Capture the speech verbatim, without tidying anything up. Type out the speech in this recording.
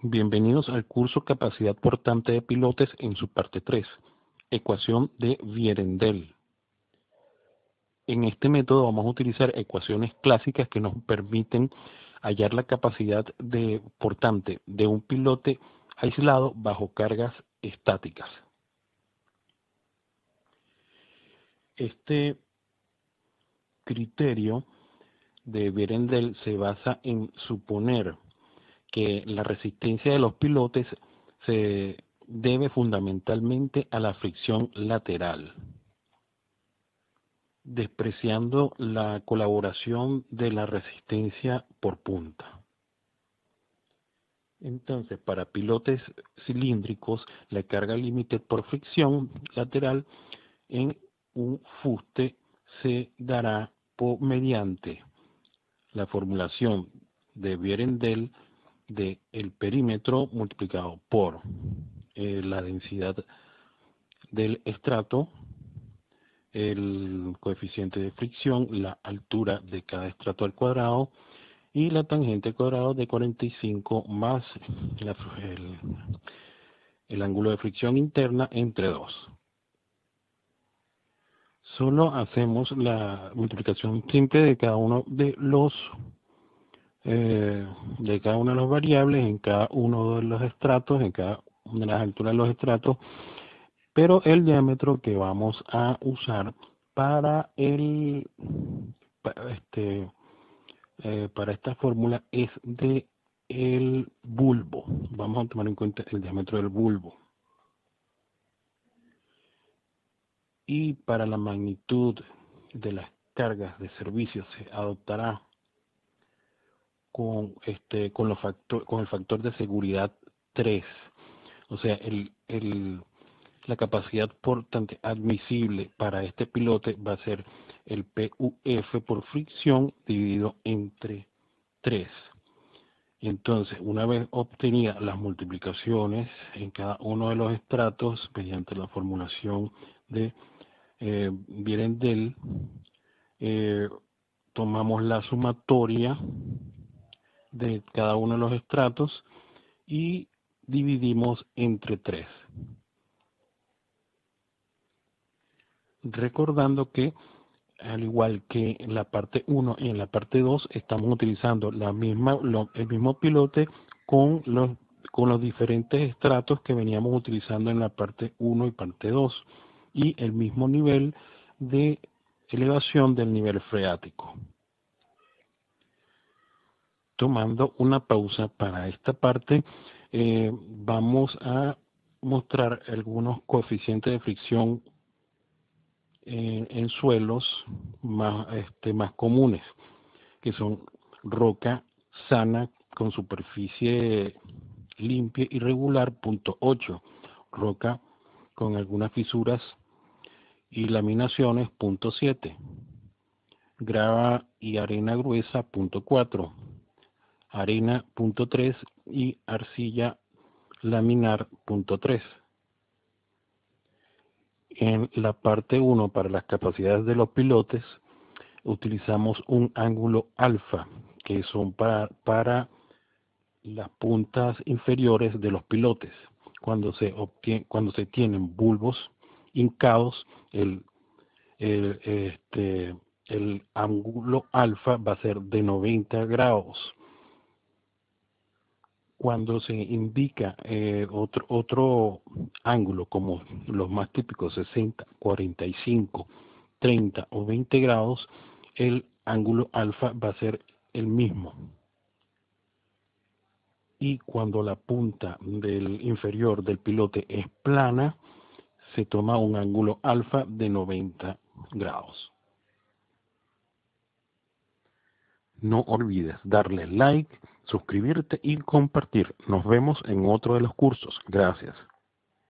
Bienvenidos al curso Capacidad Portante de Pilotes en su parte tres, Ecuación de Vierendel. En este método vamos a utilizar ecuaciones clásicas que nos permiten hallar la capacidad de portante de un pilote aislado bajo cargas estáticas. Este criterio de Vierendel se basa en suponer que la resistencia de los pilotes se debe fundamentalmente a la fricción lateral, despreciando la colaboración de la resistencia por punta. Entonces, para pilotes cilíndricos, la carga límite por fricción lateral en un fuste se dará por, mediante la formulación de Vierendel de el perímetro multiplicado por eh, la densidad del estrato, el coeficiente de fricción, la altura de cada estrato al cuadrado y la tangente al cuadrado de cuarenta y cinco más la, el, el ángulo de fricción interna entre dos. Solo hacemos la multiplicación simple de cada uno de los Eh, de cada una de las variables en cada uno de los estratos, en cada una de las alturas de los estratos, pero el diámetro que vamos a usar para el para este eh, para esta fórmula es de el bulbo. Vamos a tomar en cuenta el diámetro del bulbo. Y para la magnitud de las cargas de servicio se adoptará con este con los factor, con el factor de seguridad tres, o sea el, el la capacidad portante admisible para este pilote va a ser el P U F por fricción dividido entre tres. Entonces, una vez obtenidas las multiplicaciones en cada uno de los estratos mediante la formulación de eh, Vierendel, eh, tomamos la sumatoria de cada uno de los estratos y dividimos entre tres. Recordando que al igual que en la parte uno y en la parte dos estamos utilizando la misma, lo, el mismo pilote con los, con los diferentes estratos que veníamos utilizando en la parte uno y parte dos y el mismo nivel de elevación del nivel freático. Tomando una pausa para esta parte, eh, vamos a mostrar algunos coeficientes de fricción en, en suelos más, este, más comunes, que son roca sana con superficie limpia y regular, punto ocho, roca con algunas fisuras y laminaciones, punto siete, grava y arena gruesa, punto cuatro, arena, punto tres y arcilla laminar, punto tres. En la parte uno, para las capacidades de los pilotes, utilizamos un ángulo alfa, que son para, para las puntas inferiores de los pilotes. Cuando se, obtiene, cuando se tienen bulbos hincados, el, el, este, el ángulo alfa va a ser de noventa grados. Cuando se indica eh, otro, otro ángulo, como los más típicos, sesenta, cuarenta y cinco, treinta o veinte grados, el ángulo alfa va a ser el mismo. Y cuando la punta del inferior del pilote es plana, se toma un ángulo alfa de noventa grados. No olvides darle like, suscribirte y compartir. Nos vemos en otro de los cursos. Gracias.